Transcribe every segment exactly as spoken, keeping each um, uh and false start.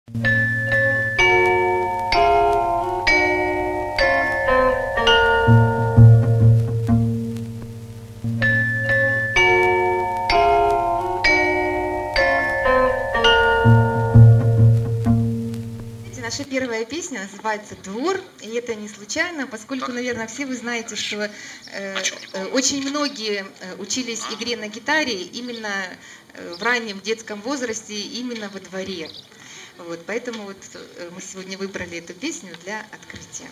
Наша первая песня называется «Двор», и это не случайно, поскольку, наверное, все вы знаете, что э, очень многие учились игре на гитаре именно в раннем детском возрасте, именно во дворе. Вот, поэтому вот мы сегодня выбрали эту песню для открытия.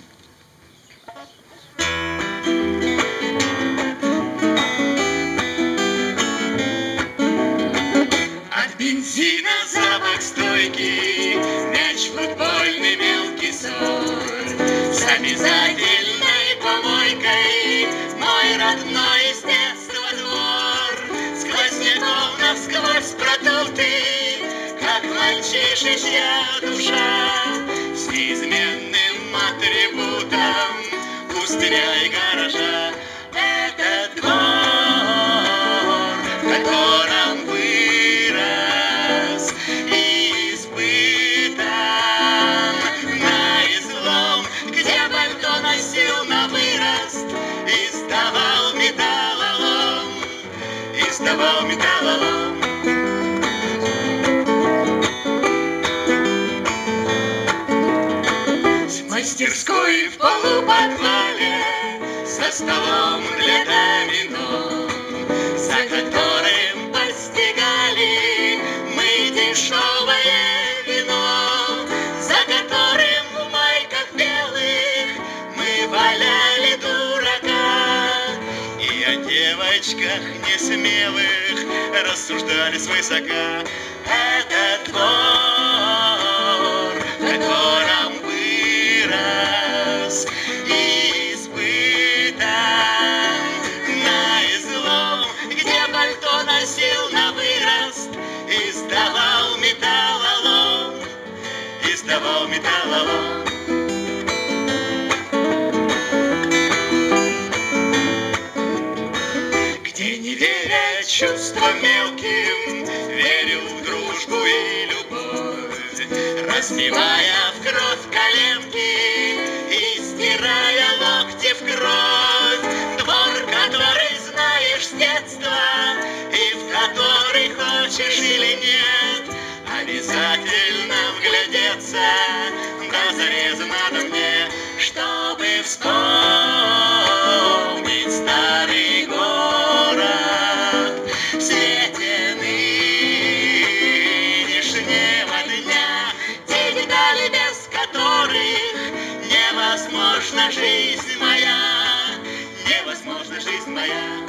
От бензина запах стойкий, мяч футбольный, мелкий ссор, с обязательной помойкой мой родной с детства двор. Сквозняком насквозь продутый, как мальчишечья душа, с неизменным атрибутом пустыря и гаража. Этот двор, в котором вырос и испытан на излом, где пальто носил на вырост и сдавал металлолом, и сдавал металлолом. С мастерской в полуподвале, со столом для домино, за которым постигали мы дешевое вино, за которым в майках белых мы валяли дурака, и о девочках несмелых рассуждали свысока. Этот двор, в котором вырос и испытан на излом, где пальто носил на вырост и сдавал металлолом, и сдавал металлолом. Где, не веря чувствам мелким, верил в дружбу и любовь, разбивая в кровь коленки и стирая локти в кровь. Двор, который знаешь с детства и в который хочешь или нет, обязательно вглядеться до зареза надо мне, чтобы вспомнить старый город в свете нынешнего дня, те детали, без которых невозможна жизнь моя, невозможна жизнь моя.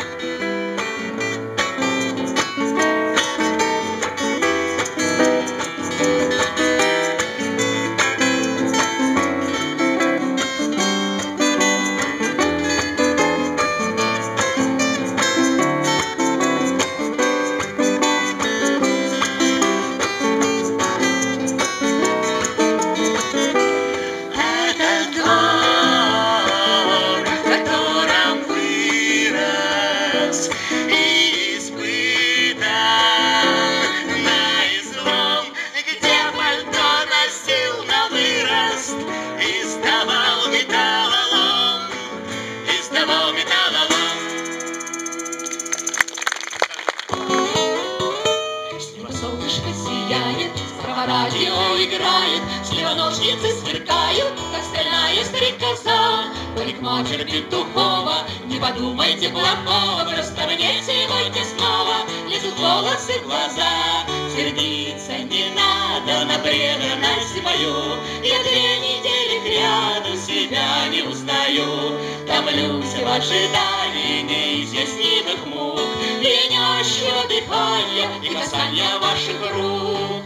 Радио играет, слева ножницы сверкают, как стальная стрекоза. Парикмахер Петухова, не подумайте плохого, просто мне сегодня снова лезут волосы в глаза. Сердиться не надо на преданность мою, я две недели кряду себя не узнаю. Томлюсь в ожидании неизъяснимых мук, пьянящего дыхания и касания ваших рук.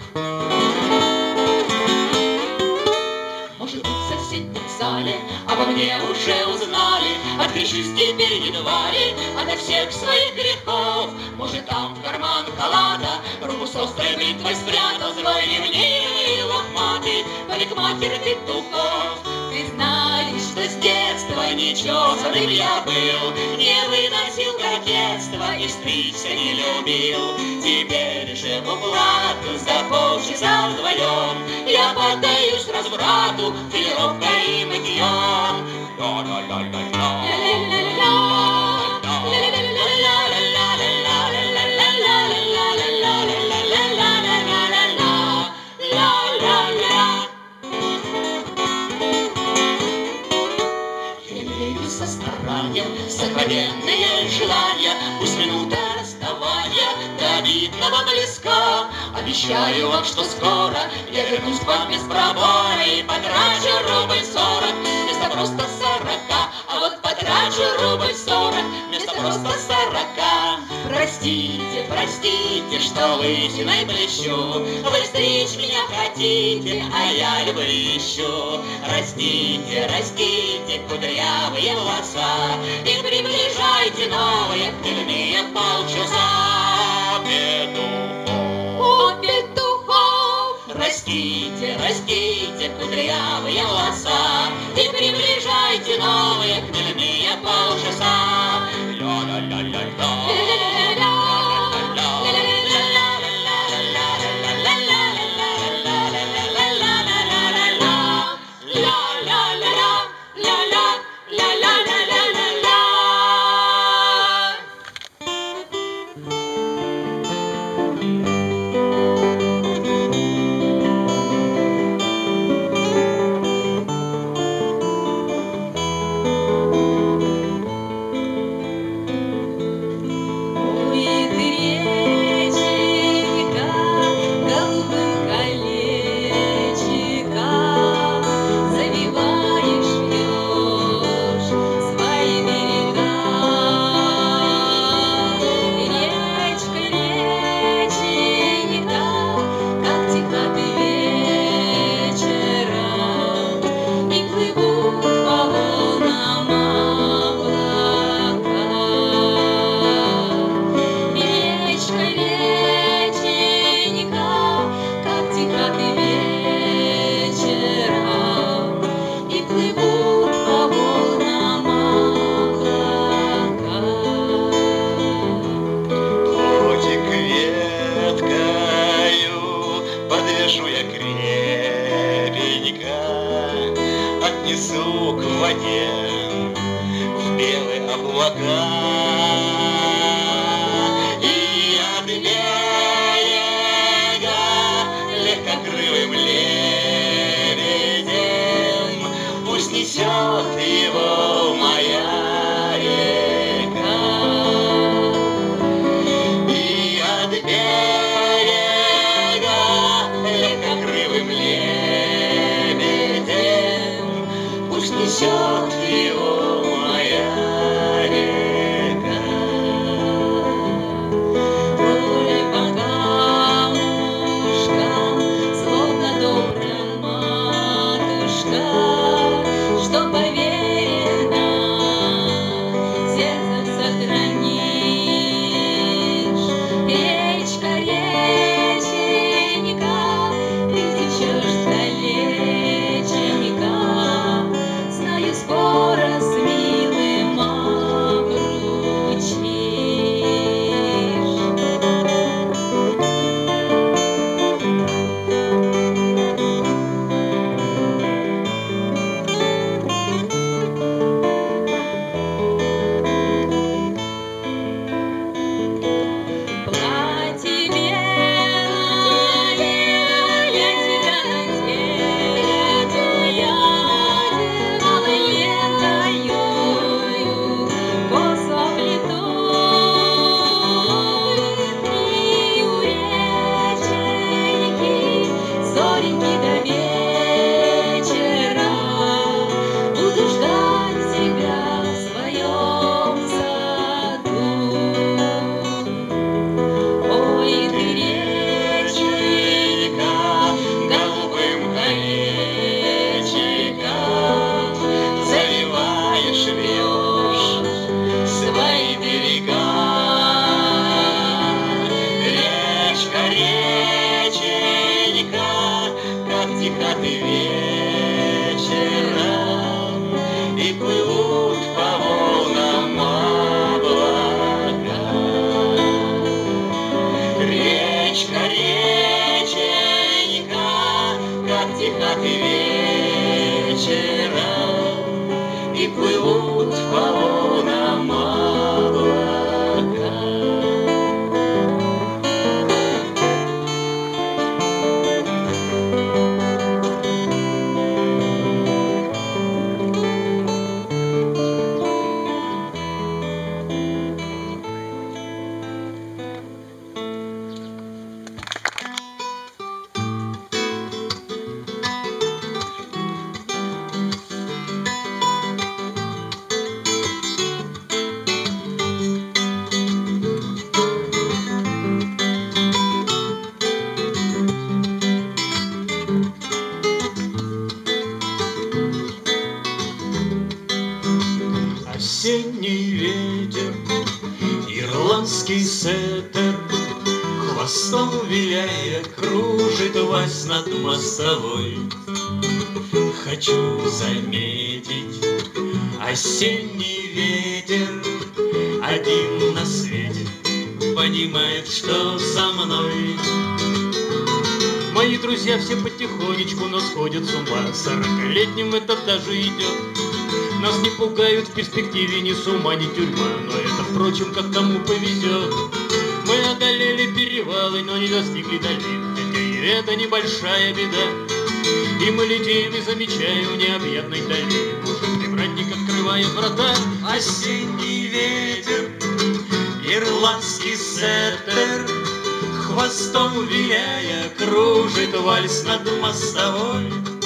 Может быть, в соседнем зале обо мне уже узнали, открывшись теперь едва ли ото всех своих грехов. Может, там в карман халата руку с острой бритвой спрятал злой ревнивый лохматый парикмахер Петухов. Ты знаешь, что с детства нечесанным я был, не выносил кокетства и стричься не любил. Теперь же в уплату за полчаса вдвоем я поддаюсь разврату филировкой и мытьем. Со старанием, сокровенные желания, пусть минута расставания до обидного близка. Обещаю вам, что скоро я вернусь к вам без пробора и потрачу рубль сорок вместо просто сорока. А вот потрачу рубль сорок вместо просто сорока. Простите, простите, что лысиной блещу, вы стричь меня хотите, а я любвищу. Растите, растите кудрявые волоса и приближайте новые хмельные полчаса. Петухов, петухов, растите, растите кудрявые волоса и приближайте новые хмельные полчаса. Ля-ля-ля-ля-ля. Отнесу к воде в белые облака и от берега легкокрылым лебедем пусть несет его моя река. И от берега легкокрылым лебедем пусть несет его моя река. Тролль по камушкам, словно добрая матушка, что поверено, сердцем сохранишь. Речка, реченька, ты течешь далеченько, скоро с милым обручишь. Платье белое, я тебя надену, тихо ты вечером и плыву от вечера, и плывут по волнам облака. Осенний ветер, ирландский сеттер, хвостом виляя, кружит вальс над мостовой. Хочу заметить, осенний ветер один на свете понимает, что со мной. Мои друзья все потихонечку, но сходят с ума. Сорокалетним это даже идет. Нас не пугают в перспективе ни с ума, ни тюрьма. Но это, впрочем, как кому повезет. Мы одолели перевалы, но не достигли долин. Хотя и это небольшая беда. И мы летим, и замечаем в необъятной дали. Уже привратник открывает врата. Осенний ветер, ирландский сеттер, хвостом виляя, кружит вальс над мостовой.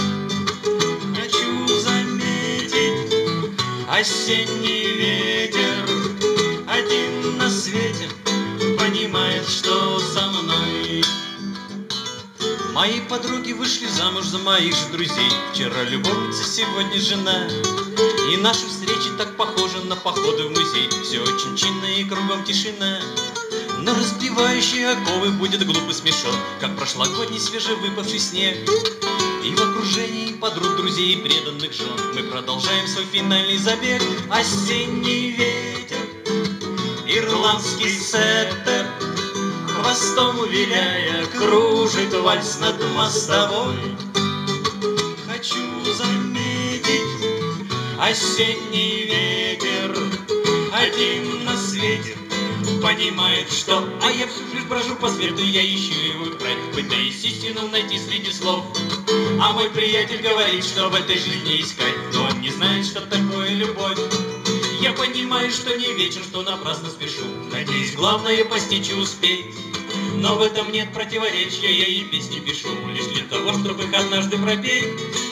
Хочу заметить, осенний ветер один на свете понимает, что со мной. Мои подруги вышли замуж за моих же друзей. Вчера любовница, сегодня жена. И наши встречи так похожи на походы в музей. Все очень чинно и кругом тишина. Но разбивающие оковы будет глупый смешок, как прошлогодний свежевыпавший снег. И в окружении подруг, друзей и преданных жен мы продолжаем свой финальный забег. Осенний ветер, ирландский сеттер, хвостом виляя, кружит вальс над мостовой. Хочу заметить, осенний ветер один на свете понимает, что... А я всю жизнь брожу по свету, я ищу его край, пытаясь истину найти среди слов. А мой приятель говорит, что в этой жизни искать, но он не знает, что такое любовь. Я понимаю, что не вечер, что напрасно спешу, надеюсь, главное постичь и успеть. Но в этом нет противоречия, я и песни пишу лишь для того, чтобы их однажды пропеть.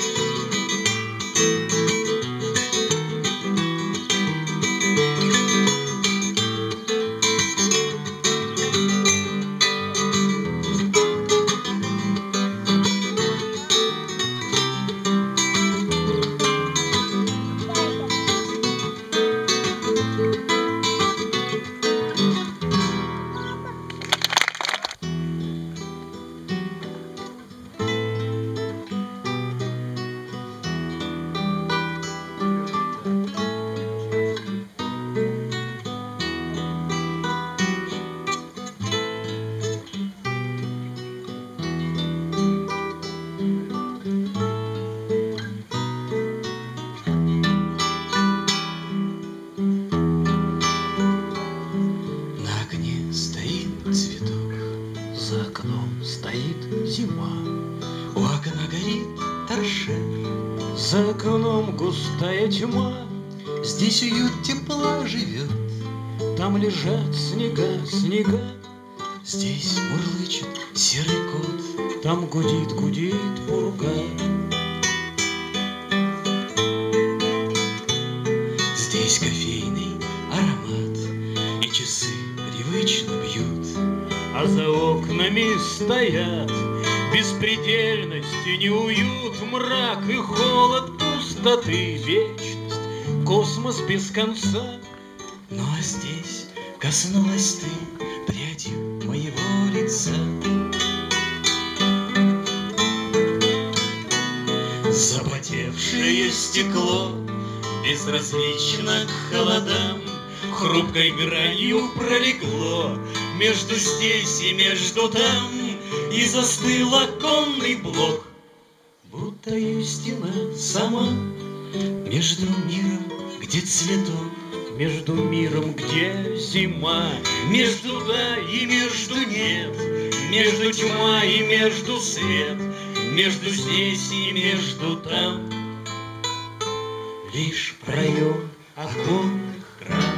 За окном стоит зима, у окна горит торшер. За окном густая тьма, здесь уют тепла живет. Там лежат снега, снега, здесь мурлычет серый кот. Там гудит, гудит пурга. Здесь кофейный аромат, и часы привычно бьют. А за окнами стоят беспредельность и неуют, мрак и холод, пустоты, вечность, космос без конца. Ну а здесь коснулась ты прядью моего лица. Запотевшее стекло безразлично к холодам, хрупкой гранью пролегло между здесь и между там, и застыл оконный блок. будто истина сама между миром, где цветок, между миром, где зима, между да и между нет, между тьма и между свет, между здесь и между там, лишь проем оконных рам.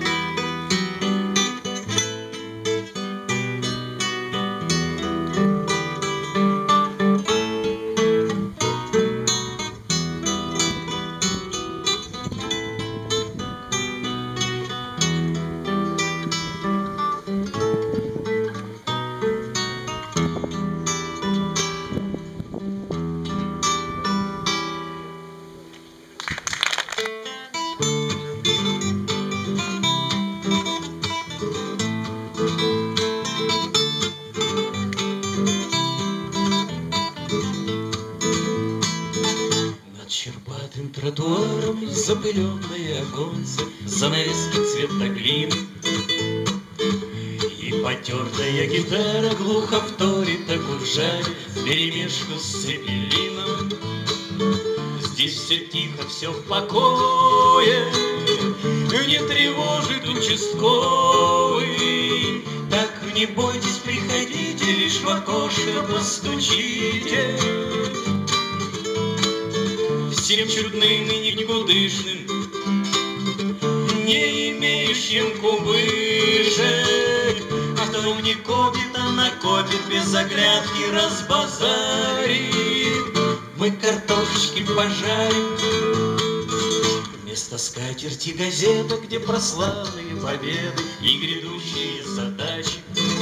Тротуаром запыленные оконцы, занавески цвета глины, и потертая гитара глухо вторит аккорджаре вперемешку с цепелином. Здесь все тихо, все в покое, не тревожит участковый. Так не бойтесь, приходите, лишь в окошко постучите. Всем чудным и никудышным, не имеющим кубышек, а кто не копит, а накопит, без оглядки разбазарит. Мы картошечки пожарим, вместо скатерти газета, где прославные победы и грядущие задачи.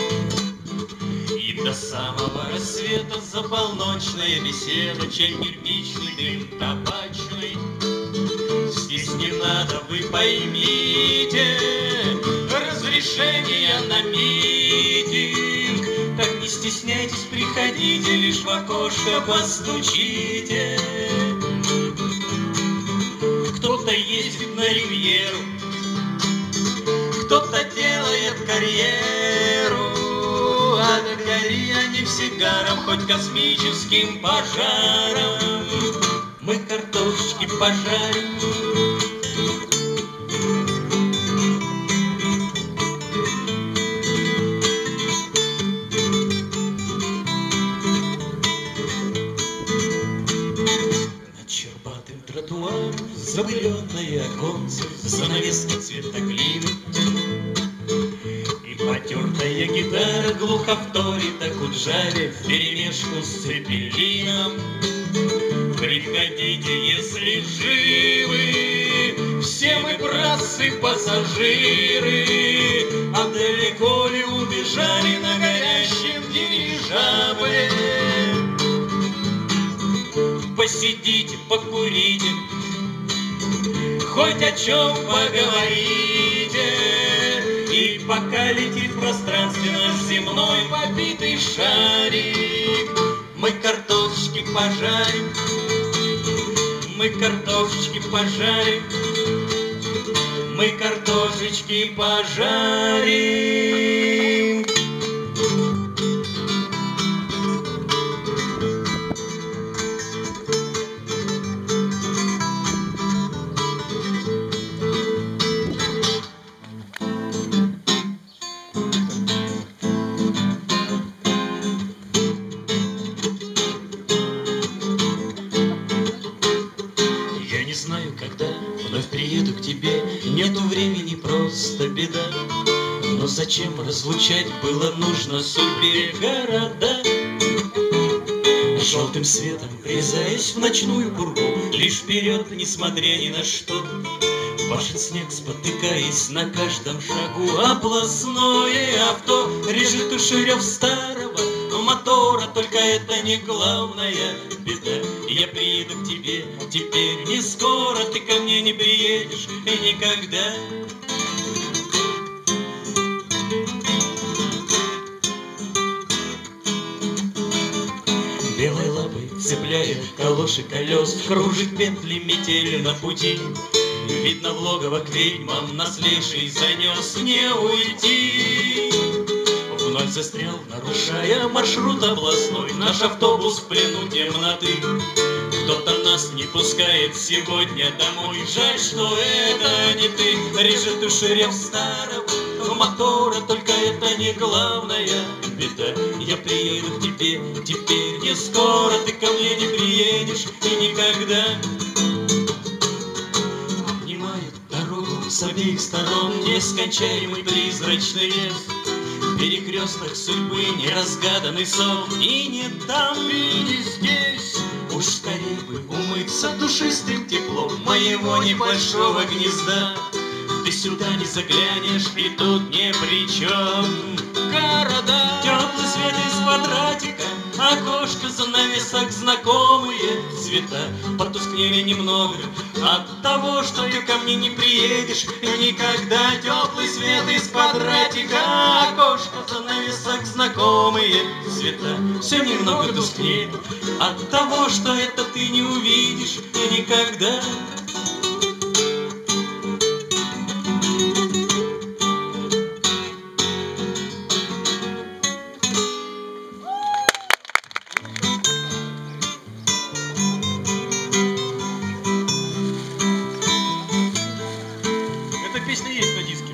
И до самого рассвета за полночная беседа, чай кирпичный, дым табачный. Здесь не надо, вы поймите, разрешение на митинг. Так не стесняйтесь, приходите, лишь в окошко постучите. Кто-то ездит на ривьеру, кто-то делает карьеру, а догори они сигаром, хоть космическим пожаром. Мы картошечки пожарим. Над щербатым тротуаром запыленные оконцы, занавески цвета глины, потертая гитара глухо вторит аккорджаре вперемешку с цепелином. Приходите, если живы, все мы, братцы, пассажиры, а далеко ли убежали на горящем дирижабле? Посидите, покурите, хоть о чем поговорите. И пока летит в пространстве наш земной побитый шарик, мы картошечки пожарим, мы картошечки пожарим, мы картошечки пожарим. Нету времени, просто беда. Но зачем разлучать было нужно судьбе города? Желтым светом врезаясь в ночную пургу, лишь вперед, несмотря ни на что, башен снег, спотыкаясь на каждом шагу. Областное авто режет уши рев старого мотора, только это не главная беда. Я приеду к тебе теперь не скоро, ты ко мне не приедешь и никогда. Белой лапой цепляя калоши колес, кружит петли метель на пути. Видно, в логово к ведьмам нас леший занес, не уйти. Фестиваль застрял, нарушая маршрут областной. Наш автобус в плену темноты. Кто-то нас не пускает сегодня домой. Жаль, что это не ты. Режет уши рев старого мотора. Только это не главная беда. Я приеду к тебе теперь не скоро. Ты ко мне не приедешь и никогда. Обнимает дорогу с обеих сторон нескончаемый призрачный лес. Перекресток судьбы, неразгаданный сон. И не там, и не здесь. Уж скорее бы умыться душистым теплом моего небольшого гнезда. Ты сюда не заглянешь, и тут ни при чем. Города, теплый свет из квадратика, окошко, занавесок, знакомые цвета потускнели немного от того, что ты ко мне не приедешь никогда. Теплый свет из квадратика, окошко, занавесок, знакомые цвета все немного тускнеет от того, что это ты не увидишь никогда. Песня есть на диске.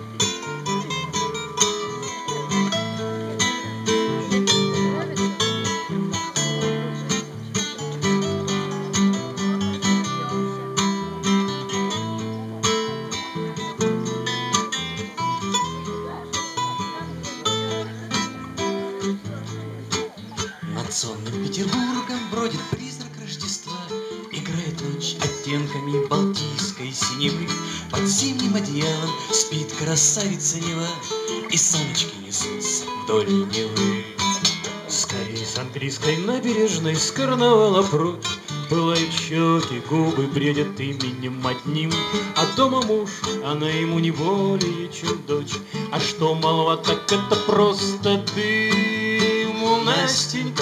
Над сонным Петербургом бродит призрак Рождества. Играет ночь оттенками балтийской синевы. Под зимним одеялом спит красавица Нева, и саночки несутся вдоль Невы. Скорее с английской набережной с карнавала прочь. Пылают щеки, губы бредят именем одним. А дома муж, она ему не более, чем дочь. А что молва, так это просто дым. У Настенька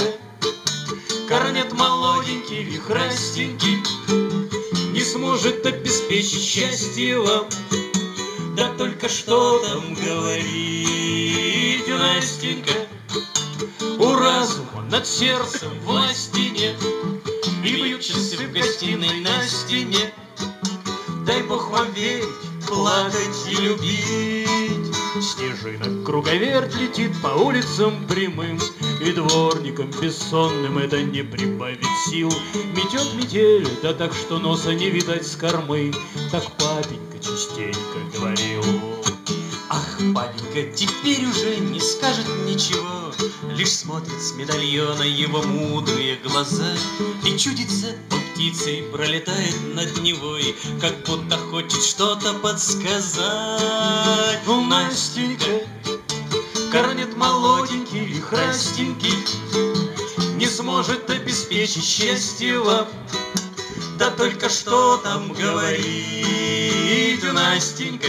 корнет молоденький, вихрастенький, не сможет обеспечить счастье вам. Да только что там говорить, Настенька, у разума над сердцем власти нет. И бьют часы в гостиной на стене. Дай Бог вам верить, плакать и любить. Снежинок круговерть летит по улицам прямым, и дворникам бессонным это не прибавит сил. Метет метель, да так, что носа не видать с кормы. Так папенька частенько говорил. Ах, папенька теперь уже не скажет ничего, лишь смотрит с медальона его мудрые глаза. И чудится, он птицей пролетает над Невой, как будто хочет что-то подсказать. Ну, Настенька корнет молоденький, вихрастенький, не сможет обеспечить счастье вам. Да только что там говорить, Настенька,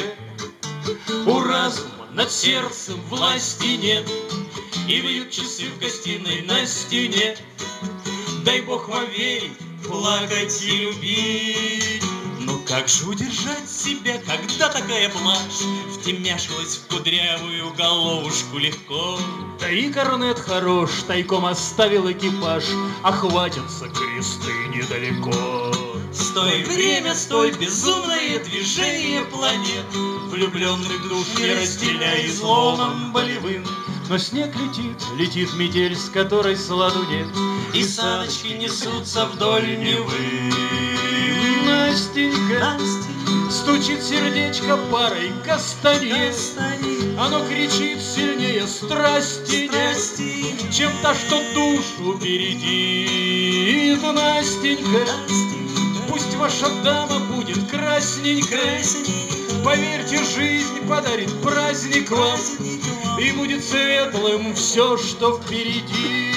у разума над сердцем власти нет. И бьют часы в гостиной на стене. Дай Бог вам верить, плакать и любить. Но как же удержать себя, когда такая блажь втемяшилась в кудрявую головушку легко? Да и корнет хорош, тайком оставил экипаж, а хватятся кресты недалеко. Стой, время, стой, безумное движение планет, влюбленных душ не разделяй зломом болевым. Но снег летит, летит метель, с которой сладу нет, и саночки несутся вдоль Невы. Настенька, Настенька стучит сердечко парой кастанет. Оно кричит сильнее страсти, страсти, чем та, что душу бередит. Настенька, Настенька, пусть ваша дама будет красненькая. Поверьте, жизнь подарит праздник вам, и будет светлым все, что впереди.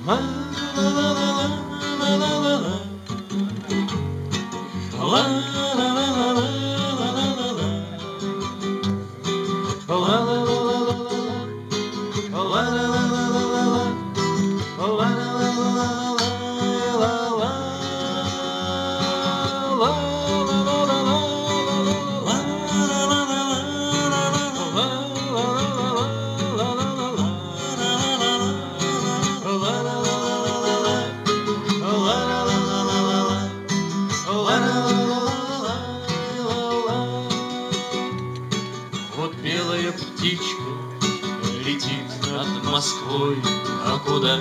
Вот белая птичка летит над Москвой, а куда?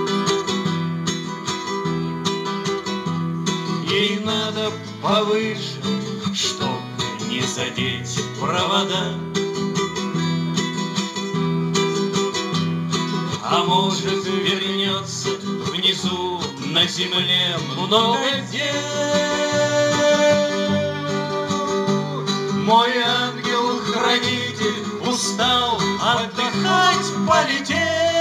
Ей надо повыше, чтоб не задеть провода. А может, вернется внизу на земле много дел. Мой ангел-хранитель устал, отдыхать полетел.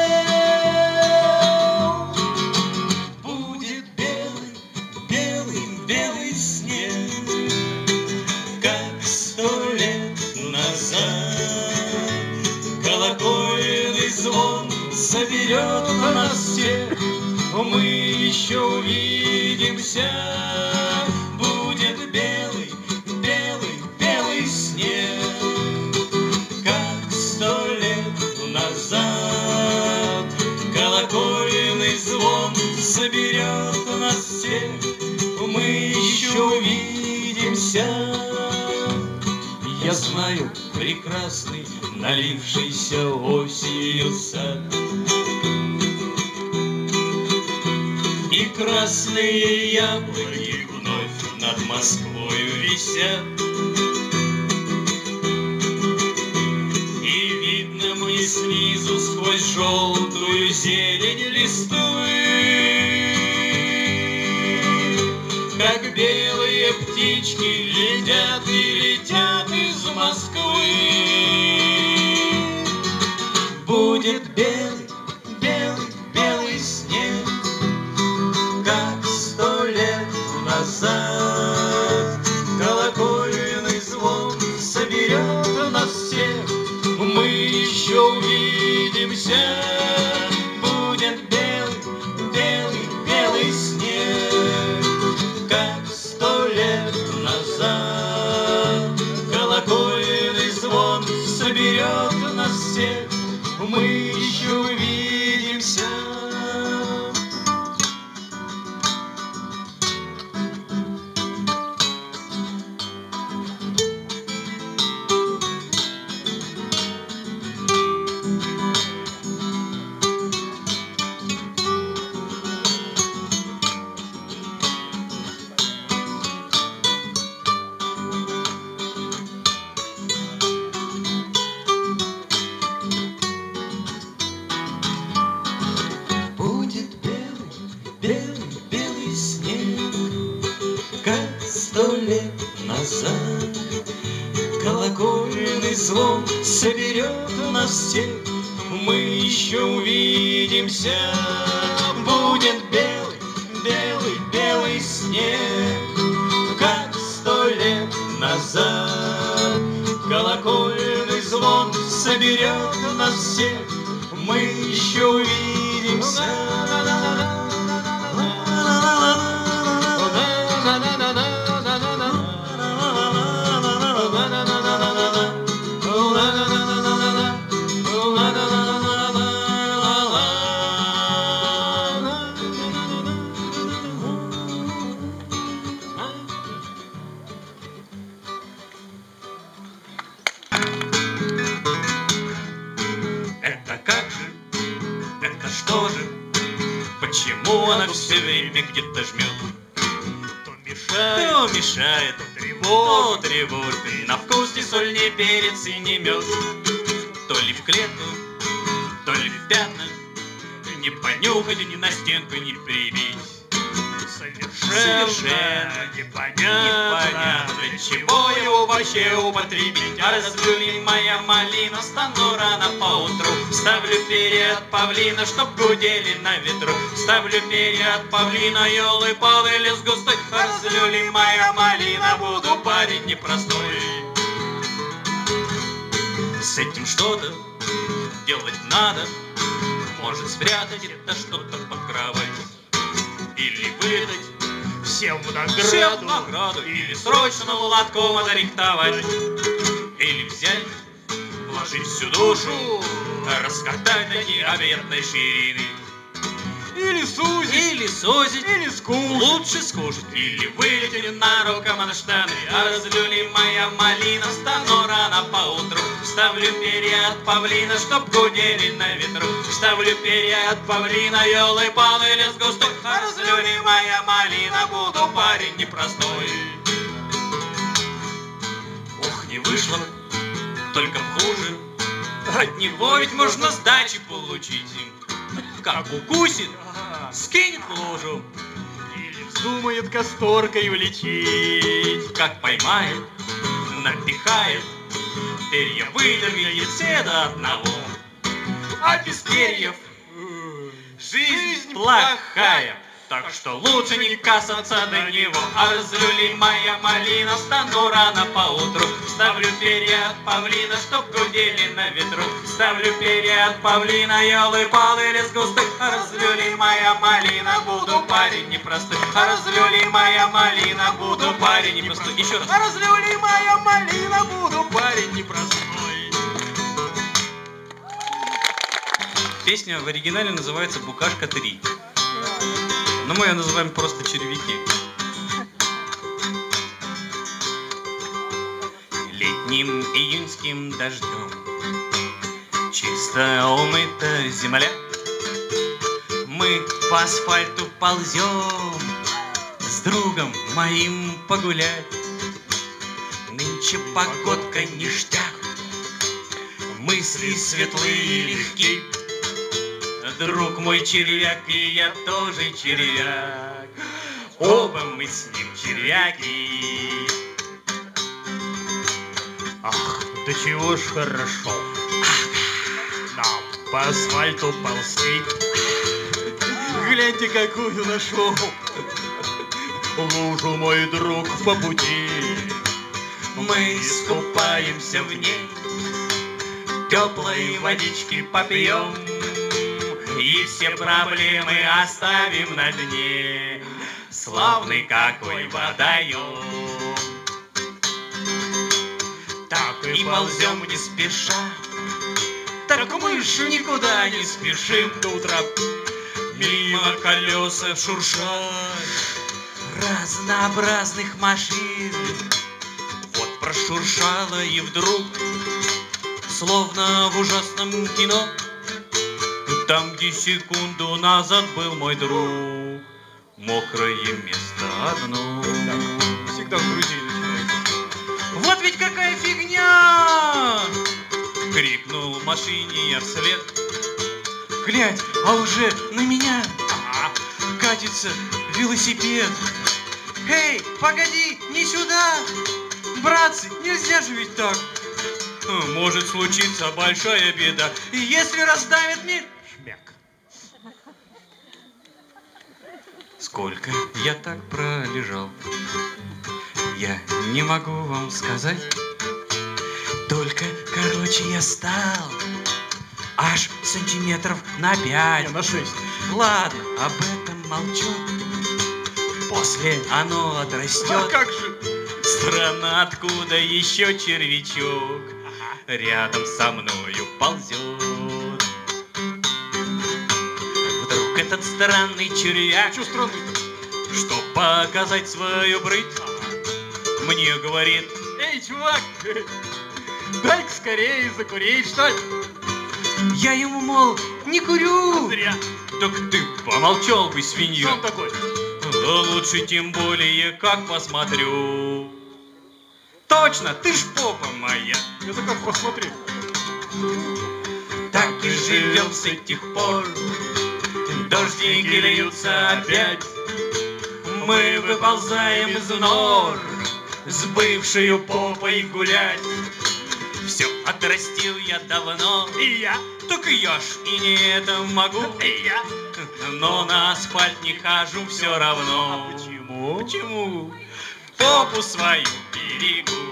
Будет белый, белый, белый снег, как сто лет назад. Колокольный звон соберет нас всех, мы еще увидимся. Будет белый, белый, белый снег, как сто лет назад. Колокольный звон соберет нас всех, мы еще увидимся. Я знаю прекрасный, налившийся осенью сад, и красные яблоки вновь над Москвою висят. И видно мне снизу сквозь желтую зелень листвы, как белые птички летят и летят из Москвы. Будет белый, белый, белый снег, как сто лет назад. Колокольный звон соберет нас всех, мы еще увидимся. Будет белый, белый, белый снег, как сто лет назад. Колокольный звон соберет нас всех, мы еще увидимся. Колокольный звон соберет нас всех, мы еще увидимся. Будет белый, белый, белый снег, как сто лет назад. Колокольный звон соберет нас всех, мы еще увидимся. Это как же? Это что же? Почему она все время где-то жмет? То мешает, то мешает, то тревожит, то тревожит. И на вкус ни соль, ни перец и ни мед. То ли в клетку, то ли в пятна, не понюхать, ни на стенку не прибить. Совершенно Совершенно непонятно, для чего его вообще употребить. А разлюли моя малина, встану рано поутру. Ставлю перья от павлина, чтоб гудели на ветру. Ставлю перья от павлина, елы-палы, лес густой. А разлюли моя малина, буду парень непростой. С этим что-то делать надо. Может спрятать это что-то под кровать. Или выдать всем в награду, всем в награду. Или срочно молотком отрихтовать. Или взять, вложить всю душу, раскатать до необъятной ширины. Или сузить, или сузить, или скушать, лучше скушать. Или вылетели наруком на штаны. А разлюли моя малина, встану рано поутру. Ставлю перья от павлина, чтоб гудели на ветру. Ставлю перья от павлина, елы-палы, лес густой. А разлюли моя малина, буду парень непростой. Ох, не вышло, только хуже. От него ведь можно сдачи получить. Как укусит, скинет в лужу. Или вздумает касторкой уличить. Как поймает, напихает, перья выдергивает все до одного. А без перьев жизнь плохая. Так что лучше не касаться до него. А разлюли моя малина, встану рано поутру. Ставлю перья от павлина, чтоб гудели на ветру. Ставлю перья от павлина, елы-палы, лес густой. А разлюли моя малина, буду парень непростой. А разлюли моя малина, буду парень непростой. Еще раз. А разлюли моя малина, буду парень непростой. Песня в оригинале называется «Букашка три». Но мы ее называем просто «Червяки». Летним июньским дождем чисто умыта земля. Мы по асфальту ползем с другом моим погулять. Нынче погодка ништяк, мысли светлые и легки. Друг мой червяк, и я тоже червяк. Оба мы с ним червяки. Ах, да чего ж хорошо нам по асфальту ползти. Гляньте, какую нашел лужу мой друг по пути. Мы искупаемся в ней, теплой водички попьем и все проблемы оставим на дне. Славный какой водоем. Так и ползем не спеша, так мы ж никуда не спешим до утра. Мимо колеса шуршат разнообразных машин. Вот прошуршало и вдруг, словно в ужасном кино, там, где секунду назад был мой друг, мокрое место одно. Так, всегда в Грузии начинается. Вот ведь какая фигня! Крикнул машине я вслед. Глядь, а уже на меня ага, катится велосипед. Эй, погоди, не сюда! Братцы, нельзя же ведь так! Может случиться большая беда, и если раздавит мне... Шмяк. Сколько я так пролежал, я не могу вам сказать. Только, короче, я стал аж сантиметров на пять. Не, на шесть. Ладно, об этом молчу. После оно отрастет. А как же? Странно, откуда еще червячок рядом со мною ползет. Вдруг этот странный червяк, что странный, чтоб показать свою брыть, мне говорит: эй, чувак, дай-ка скорее закурить, что ли? Я ему, мол, не курю. Зря. Так ты помолчал бы, свинья. Сам такой. Да лучше тем более, как посмотрю. Точно, ты ж попа моя. Это как посмотри. Так и живем с тех пор. Дождики льются опять. мы выползаем из нор с бывшей попой гулять. Все отрастил я давно, и я, только я ж и не это могу, и я, но на асфальт не хожу все равно. А почему? Почему? Попу свою берегу.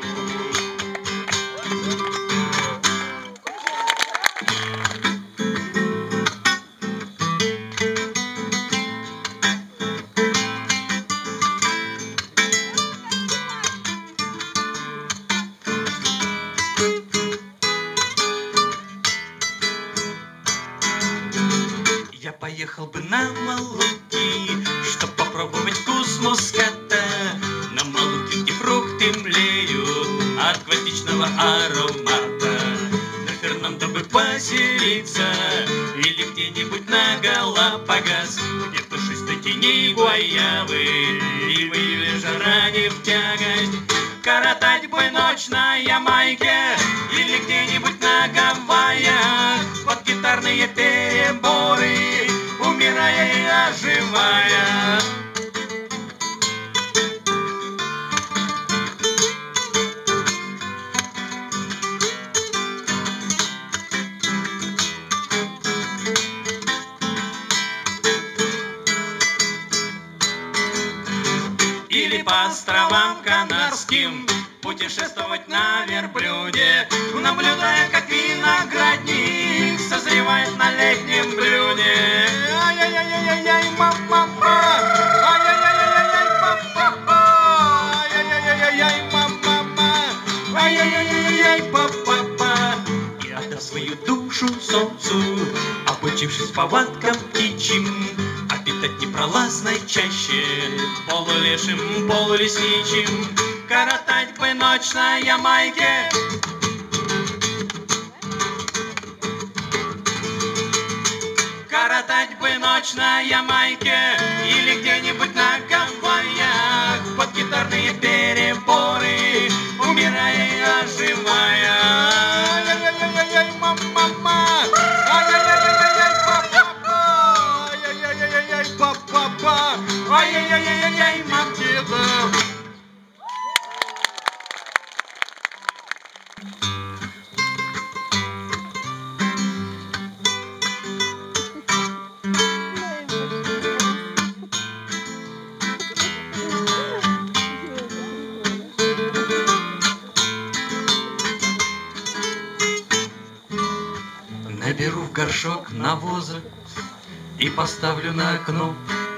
Поехал бы на Малуки, чтоб попробовать вкус муската. На Малуке, где фрукты млеют от гвоздичного аромата. На Фернандо бы поселиться или где-нибудь на Галапагос, где в душистой тени гуаявы и в июле жара не в тягость. Коротать бы ночь на Ямайке или где-нибудь на Гавайях под гитарные переборы, умирая и оживая. Или по островам Канарским путешествовать на верблюде, наблюдая, как виноградник созревает на летнем блюде. Ай-яй-яй-яй-яй, мама-ма! Ай-яй-яй-яй-яй, папа-па! Ай-яй-яй-яй, мама-ма! Ай-яй-яй-яй, папа-па! И отдав свою душу солнцу, обучившись повадкам птичьим, обитать непролазной чаще, полулешим, полулесничим, коротать бы ночь на Ямайке. Коротать бы ночь на Ямайке или где-нибудь на Гавайях под гитарные переборы, умирая и оживая. Ай-яй-яй-яй, мама-ма! Ай-яй-яй-яй, папа-па! Ай-яй-яй-яй, папа-па! Ай-яй-яй-яй, мам-деда! Наберу в горшок навоза и поставлю на окно.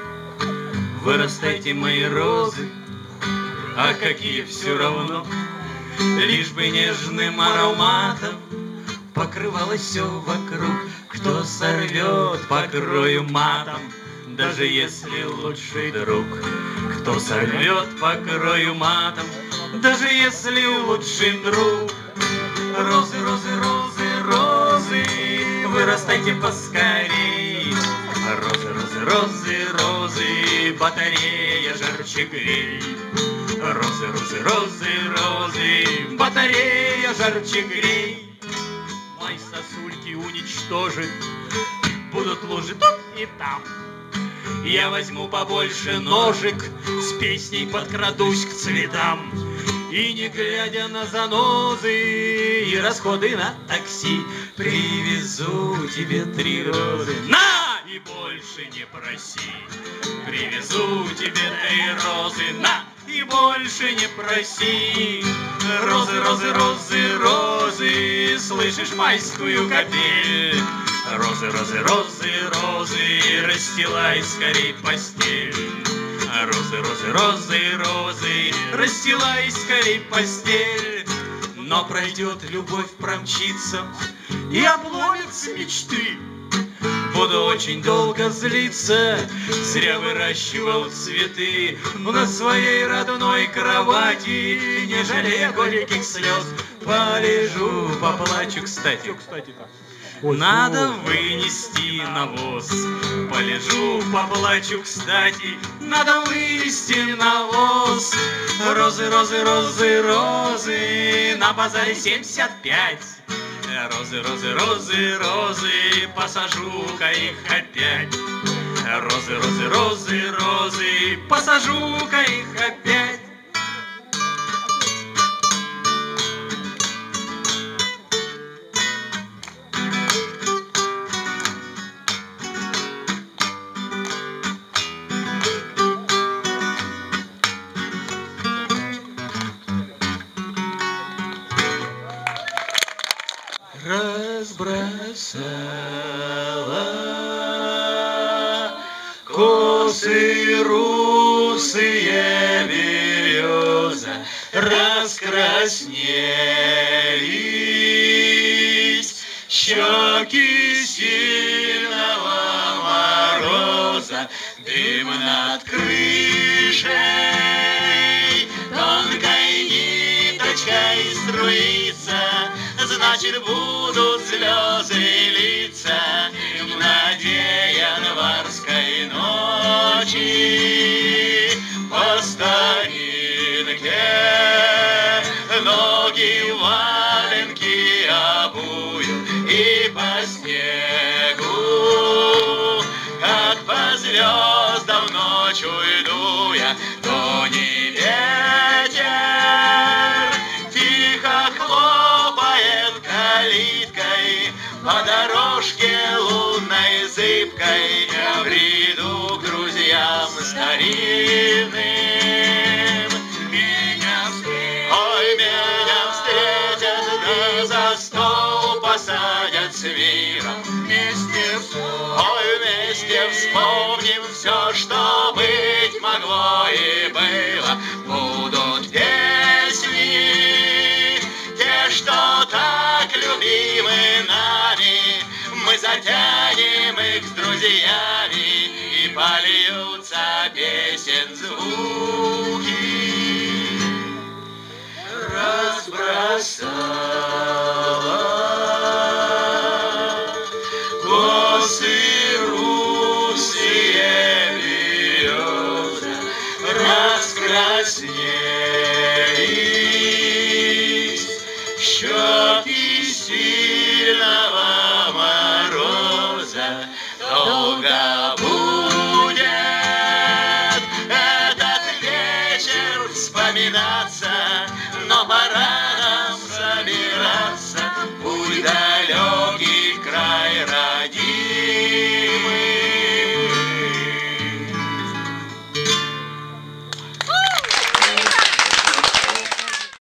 Вырастайте мои розы, а какие все равно, лишь бы нежным ароматом покрывалось все вокруг. Кто сорвет, покрою матом, даже если лучший друг. Кто сорвет, покрою матом, даже если лучший друг. Розы, розы, розы, розы, вырастайте поскорей. Розы, розы, розы, розы, батарея жарче грей. Розы, розы, розы, розы, батарея жарче грей. Мои сосульки уничтожит, будут лужи тут и там. Я возьму побольше ножек, с песней подкрадусь к цветам. И не глядя на занозы и расходы на такси, привезу тебе три розы. На! И больше не проси. Привезу тебе три розы. На! И больше не проси. Розы, розы, розы, розы, слышишь майскую капель? Розы, розы, розы, розы, расстилай скорей постель. Розы, розы, розы, розы, расстилай скорей постель. Но пройдет любовь, промчится и обломятся мечты. Буду очень долго злиться, зря выращивал цветы на своей родной кровати, не жалея горьких слез. Полежу, поплачу, кстати, кстати-то. Надо вынести навоз. Полежу, поплачу, кстати, надо вынести навоз. Розы, розы, розы, розы, на базаре семьдесят пять. Розы, розы, розы, розы, посажу-ка их опять. Розы, розы, розы, розы, посажу-ка их опять. Разбросала косы русые береза, раскраснелись щеки сильного мороза, дым над крышей тонкой ниточкой струится. Значит, будут слезы литься в темноте январской ночи. По старинке ноги в валенки обую и по снегу, как по звездам ночью иду я, то не ветер тихо хлопает калиткой по дорожке лунной зыбкой. Я приду к друзьям старинным. Меня встретят, ой, меня встретят, да за стол посадят с миром. Вместе, ой, вместе вспомним все, что быть могло и было. Будут песни, те, что так любимы нами, мы затянем их с друзьями, и польются песен звуки. Разбросала косы русые береза, раскраснелись щеки сильного мороза. Долго будет этот вечер вспоминаться, но пора